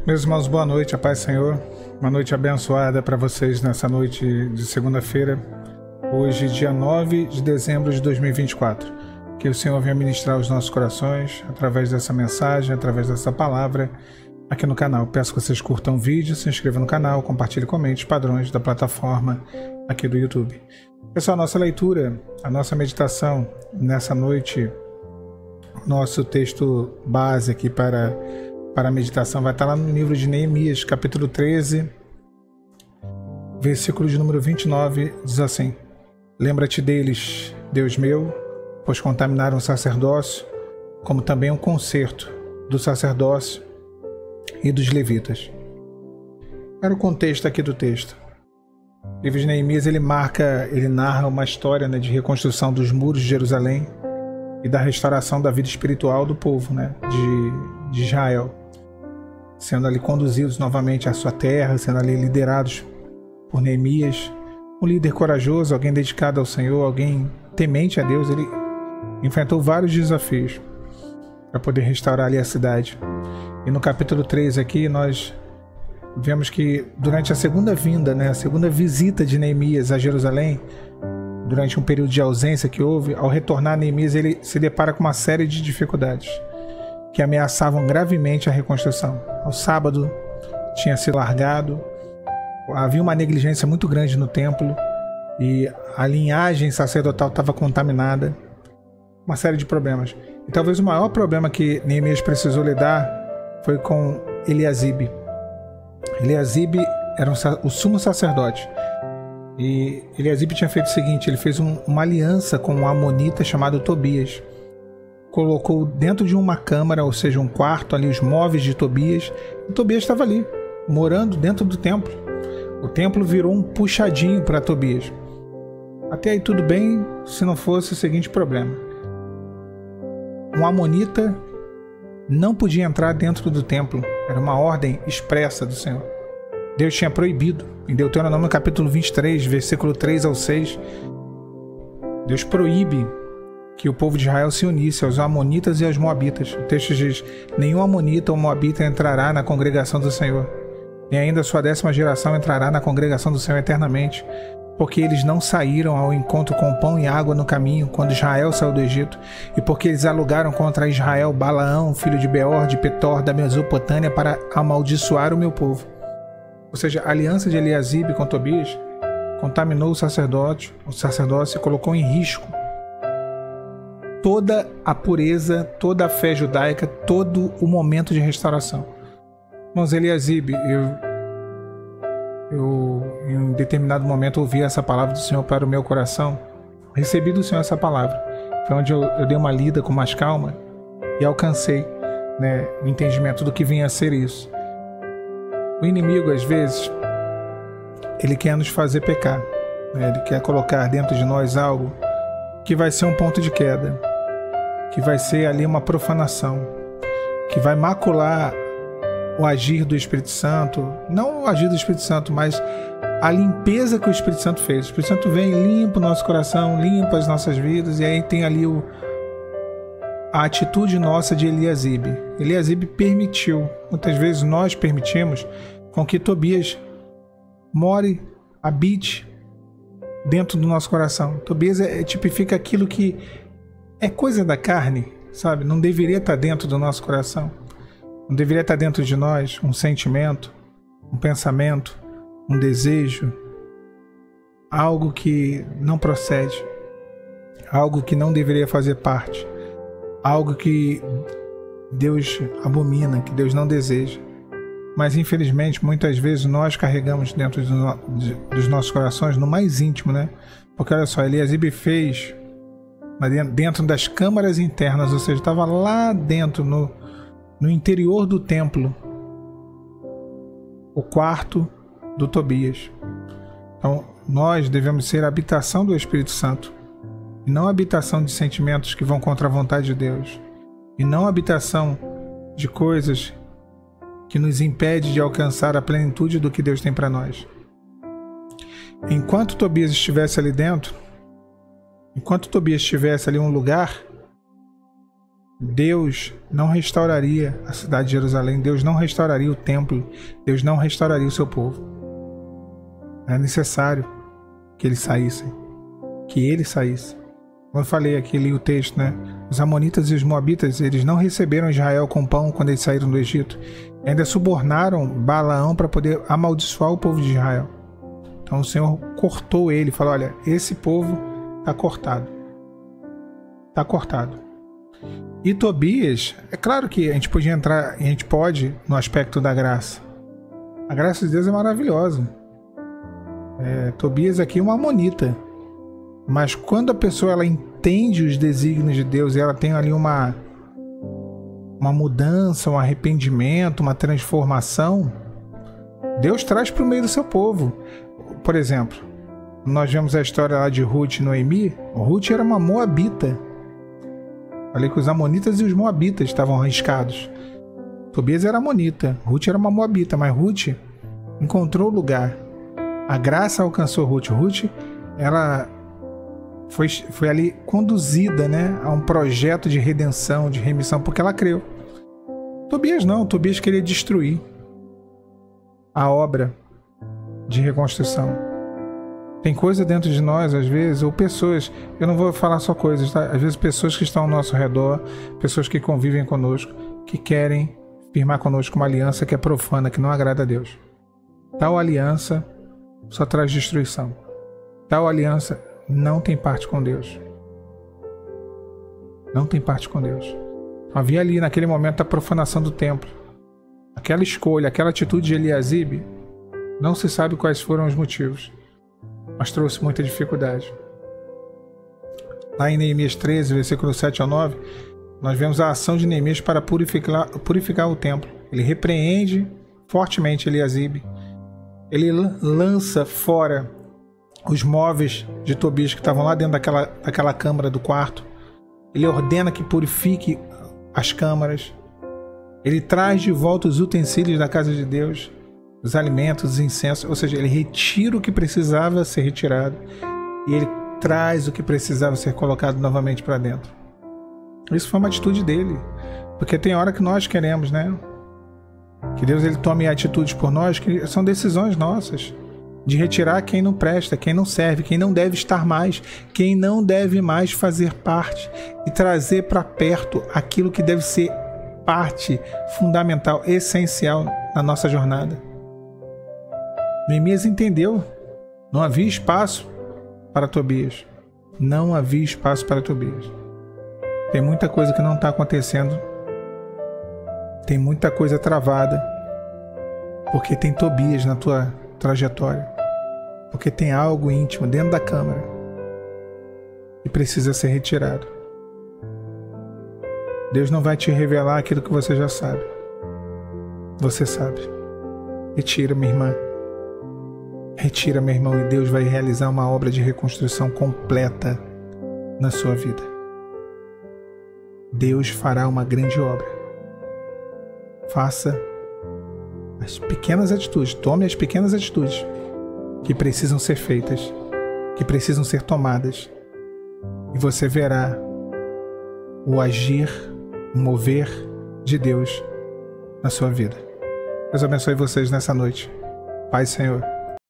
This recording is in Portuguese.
Meus irmãos, boa noite, a paz do Senhor. Uma noite abençoada para vocês nessa noite de segunda-feira, hoje, dia 9 de dezembro de 2024. Que o Senhor venha ministrar os nossos corações através dessa mensagem, através dessa palavra aqui no canal. Peço que vocês curtam o vídeo, se inscrevam no canal, compartilhem, comente os padrões da plataforma aqui do YouTube. Pessoal, a nossa leitura, a nossa meditação nessa noite, nosso texto base aqui para a meditação vai estar lá no livro de Neemias, capítulo 13, versículo de número 29, diz assim: Lembra-te deles, Deus meu, pois contaminaram o sacerdócio, como também o concerto do sacerdócio e dos levitas. Era o contexto aqui do texto. O livro de Neemias ele narra uma história, de reconstrução dos muros de Jerusalém e da restauração da vida espiritual do povo, de Israel, sendo ali conduzidos novamente à sua terra, sendo ali liderados por Neemias, um líder corajoso, alguém dedicado ao Senhor, alguém temente a Deus. Ele enfrentou vários desafios para poder restaurar ali a cidade. E no capítulo 3 aqui nós vemos que durante a segunda vinda, a segunda visita de Neemias a Jerusalém, durante um período de ausência que houve, ao retornar Neemias ele se depara com uma série de dificuldades que ameaçavam gravemente a reconstrução. O sábado tinha se largado, havia uma negligência muito grande no templo e a linhagem sacerdotal estava contaminada, uma série de problemas. E talvez o maior problema que Neemias precisou lidar foi com Eliasibe. Eliasibe era o sumo sacerdote. E Eliasibe tinha feito o seguinte: ele fez uma aliança com um amonita chamado Tobias. Colocou dentro de uma câmara, ou seja, um quarto ali, os móveis de Tobias. E Tobias estava ali, morando dentro do templo. O templo virou um puxadinho para Tobias. Até aí tudo bem, se não fosse o seguinte problema: um amonita não podia entrar dentro do templo. Era uma ordem expressa do Senhor. Deus tinha proibido. Em Deuteronômio capítulo 23, versículo 3 ao 6, Deus proíbe que o povo de Israel se unisse aos amonitas e aos moabitas. O texto diz: nenhum amonita ou moabita entrará na congregação do Senhor, nem ainda a sua 10ª geração entrará na congregação do Senhor eternamente, porque eles não saíram ao encontro com pão e água no caminho, quando Israel saiu do Egito, e porque eles alugaram contra Israel Balaão, filho de Beor, de Petor, da Mesopotâmia, para amaldiçoar o meu povo. Ou seja, a aliança de Eliasibe com Tobias contaminou o sacerdócio e colocou em risco toda a pureza, toda a fé judaica, todo o momento de restauração. Irmãos, Eliasibe, eu em um determinado momento ouvi essa palavra do Senhor para o meu coração, recebi do Senhor essa palavra. Foi onde eu dei uma lida com mais calma e alcancei o entendimento do que vinha a ser isso. O inimigo, às vezes, ele quer nos fazer pecar, ele quer colocar dentro de nós algo que vai ser um ponto de queda, que vai ser ali uma profanação, que vai macular o agir do Espírito Santo, não o agir do Espírito Santo, mas a limpeza que o Espírito Santo fez. O Espírito Santo vem, limpa o nosso coração, limpa as nossas vidas, e aí tem ali a atitude nossa de Eliasibe. Eliasibe permitiu, muitas vezes nós permitimos, com que Tobias more, habite dentro do nosso coração. Tobias tipifica aquilo que é coisa da carne, sabe? Não deveria estar dentro do nosso coração. Não deveria estar dentro de nós um sentimento, um pensamento, um desejo, algo que não procede, algo que não deveria fazer parte, algo que Deus abomina, que Deus não deseja. Mas infelizmente muitas vezes nós carregamos dentro dos nossos corações, no mais íntimo, Porque olha só, Eliasibe fez dentro das câmaras internas, ou seja, estava lá dentro, no interior do templo, o quarto do Tobias. Então nós devemos ser a habitação do Espírito Santo, e não a habitação de sentimentos que vão contra a vontade de Deus, e não a habitação de coisas que nos impede de alcançar a plenitude do que Deus tem para nós. Enquanto Tobias estivesse ali dentro, enquanto Tobias estivesse ali em um lugar, Deus não restauraria a cidade de Jerusalém, Deus não restauraria o templo, Deus não restauraria o seu povo. Era necessário que eles saíssem, que ele saísse. Como eu falei aqui, li o texto, né? Os amonitas e os moabitas, eles não receberam Israel com pão quando eles saíram do Egito. Ainda subornaram Balaão para poder amaldiçoar o povo de Israel. Então o Senhor cortou ele e falou: olha, esse povo está cortado. Está cortado. E Tobias, é claro que a gente podia entrar, a gente pode no aspecto da graça. A graça de Deus é maravilhosa. Tobias aqui é uma amonita. Mas quando a pessoa ela entende os desígnios de Deus e ela tem ali uma mudança, um arrependimento, uma transformação, Deus traz para o meio do seu povo. Por exemplo, nós vemos a história lá de Ruth e Noemi. Ruth era uma moabita. Falei que os amonitas e os moabitas estavam arriscados. Tobias era amonita, Ruth era uma moabita, mas Ruth encontrou lugar. A graça alcançou Ruth. Ruth, ela foi ali conduzida, né, a um projeto de redenção, de remissão, porque ela creu. Tobias não, Tobias queria destruir a obra de reconstrução. Tem coisa dentro de nós, às vezes, ou pessoas, eu não vou falar só coisas, tá? Às vezes pessoas que estão ao nosso redor, pessoas que convivem conosco, que querem firmar conosco uma aliança que é profana, que não agrada a Deus. Tal aliança só traz destruição. Tal aliança não tem parte com Deus. Não tem parte com Deus. Havia ali, naquele momento, a profanação do templo. Aquela escolha, aquela atitude de Eliasibe, não se sabe quais foram os motivos, mas trouxe muita dificuldade. Lá em Neemias 13, versículos 7 ao 9, nós vemos a ação de Neemias para purificar o templo. Ele repreende fortemente Eliasibe. Ele lança fora os móveis de Tobias que estavam lá dentro daquela câmara do quarto. Ele ordena que purifique as câmaras. Ele traz de volta os utensílios da casa de Deus, os alimentos, os incensos, ou seja, ele retira o que precisava ser retirado e ele traz o que precisava ser colocado novamente para dentro. Isso foi uma atitude dele, porque tem hora que nós queremos, né, que Deus ele tome atitudes por nós que são decisões nossas, de retirar quem não presta, quem não serve, quem não deve estar mais, quem não deve mais fazer parte e trazer para perto aquilo que deve ser parte fundamental, essencial na nossa jornada. Neemias entendeu. Não havia espaço para Tobias. Não havia espaço para Tobias. Tem muita coisa que não está acontecendo. Tem muita coisa travada. Porque tem Tobias na tua trajetória. Porque tem algo íntimo dentro da câmara que precisa ser retirado. Deus não vai te revelar aquilo que você já sabe. Você sabe. Retira, minha irmã. Retira, meu irmão, e Deus vai realizar uma obra de reconstrução completa na sua vida. Deus fará uma grande obra. Faça as pequenas atitudes, tome as pequenas atitudes que precisam ser feitas, que precisam ser tomadas, e você verá o agir, o mover de Deus na sua vida. Deus abençoe vocês nessa noite. Pai, Senhor.